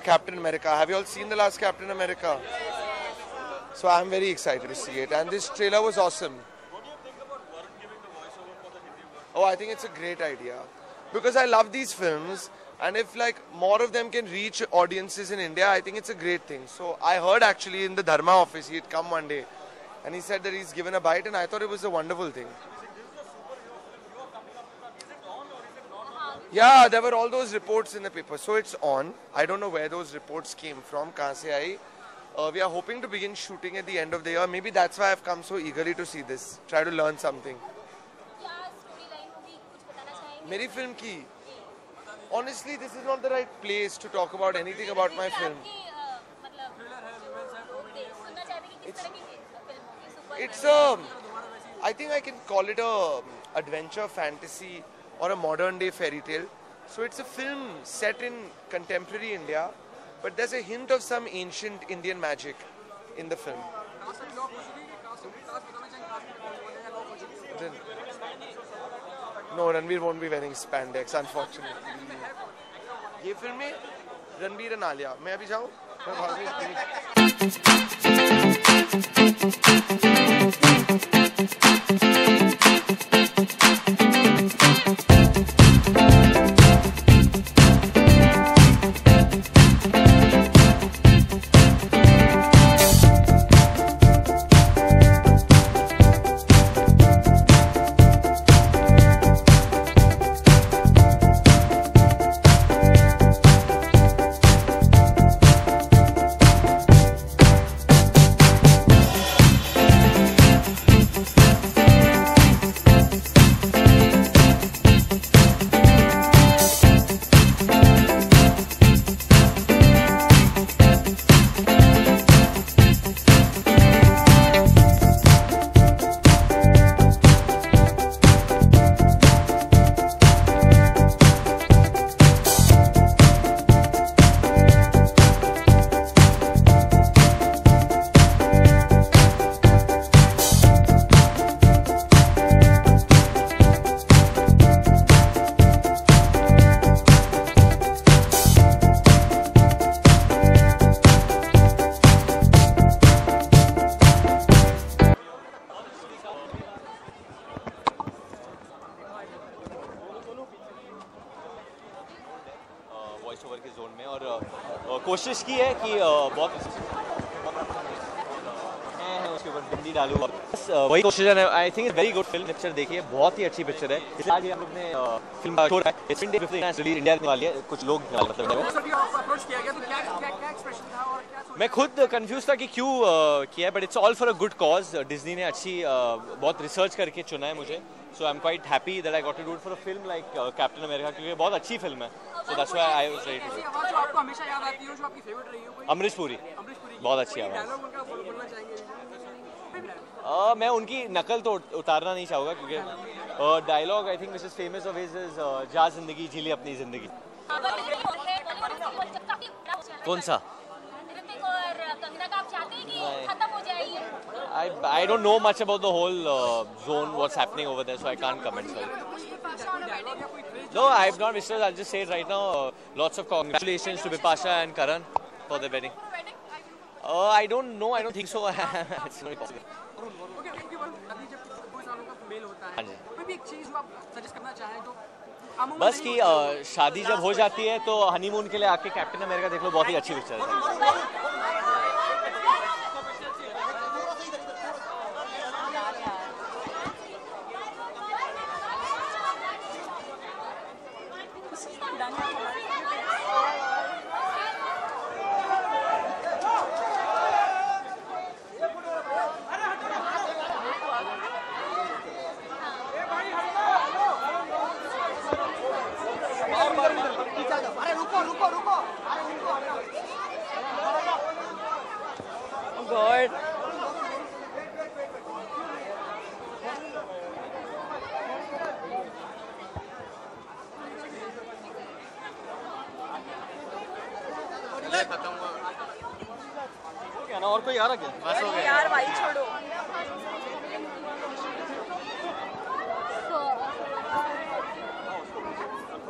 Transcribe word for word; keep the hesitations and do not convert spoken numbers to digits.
Captain America. Have you all seen the last Captain America? So I'm very excited to see it. And this trailer was awesome. What do you think about Varun giving the voiceover for the Hindi version? Oh, I think it's a great idea. Because I love these films. And if like more of them can reach audiences in India, I think it's a great thing. So I heard actually in the Dharma office, he'd come one day. And he said that he's given a bite. And I thought it was a wonderful thing. Yeah, there were all those reports in the paper. So it's on. I don't know where those reports came from. Kahan se aayi. Uh, we are hoping to begin shooting at the end of the year. Maybe that's why I've come so eagerly to see this. Try to learn something. Meri film ki? Honestly, this is not the right place to talk about anything about my film. It's, it's a, I think I can call it a adventure fantasy or a modern day fairy tale. So it's a film set in contemporary India, but there's a hint of some ancient Indian magic in the film. No, Ranveer won't be wearing spandex, unfortunately. ये film में रणबीर और आलिया. मैं अभी जाऊँ? मैं भाग voice over के zone में और कोशिश की है कि बहुत उसके ऊपर हिंदी डालूँ. वही कोशिश है. I think it's very good film. Picture देखिए, बहुत ही अच्छी पिक्चर है. इसलिए आज हम लोग ने फिल्म का शो है. इस इंडिया रिलीज इंडिया वाली है. कुछ लोग मतलब मैं खुद कंफ्यूज था कि क्यों किया, but it's all for a good cause. Disney ने अच्छी बहुत रिसर्च करके चुना है मुझे. So I am quite happy that I got to do it for a film like Captain America, क्योंकि बहुत अच्छी फिल्म है. So that's why I was ready to do. आपको हमेशा याद आती है जो आपकी फेवरेट रही हो कोई? अमरीश पुरी. बहुत अच्छी आवाज. Uh, मैं उनकी नकल तो उतारना नहीं चाहूँगा, क्योंकि dialogue I think which is famous of his is जा जिंदगी जी ले अपनी जिंदगी. कौन सा? I I don't know much about the whole uh, zone, what's happening over there, so I can't comment. Sorry. No, I've not wished. I'll just say it right now. Uh, lots of congratulations to Bipasha and Karan for their wedding. Uh, I don't know. I don't think so. It's not possible. बस कि शादी जब हो जाती है तो honeymoon के लिए आके कैप्टन अमेरिका देख लो. बहुत ही अच्छी पिक्चर है. God. खत्म हुआ क्या ना? और कोई आ रहा क्या? बस हो गया यार, भाई छोड़ो.